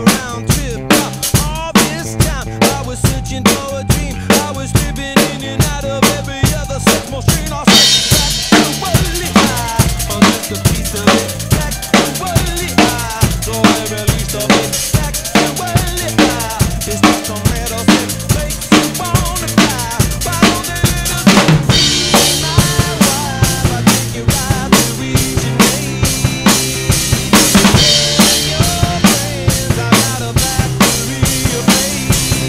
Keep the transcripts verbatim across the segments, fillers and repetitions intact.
round trip. All this time I was searching for a dream. I was living in and out of every other sex machine. I said sexually high on just a piece of it. Sexually high, so every least of it. Sexually high, it's not some medicine. Makes you wanna die. Why don't they let us be my wife? I take you right to reaching me. Your friends, I got a factory of hate.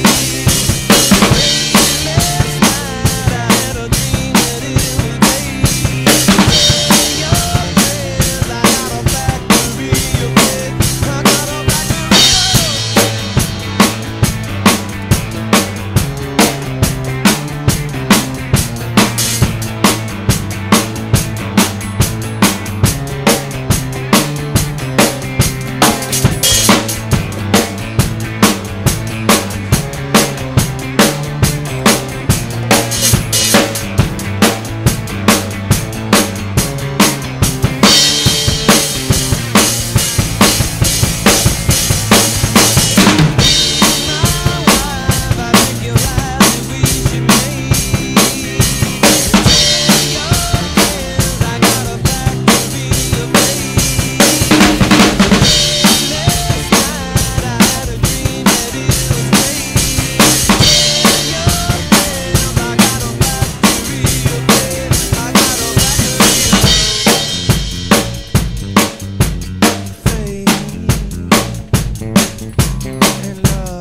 Last night I had a dream that it was made. Your friends, I got a factory of hate. I got a factory and love.